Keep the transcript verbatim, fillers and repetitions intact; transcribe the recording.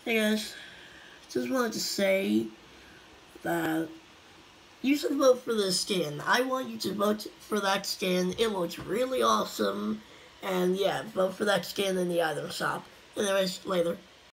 Hey guys, just wanted to say that you should vote for this skin. I want you to vote for that skin. It looks really awesome. And yeah, vote for that skin in the item shop. Anyways, later.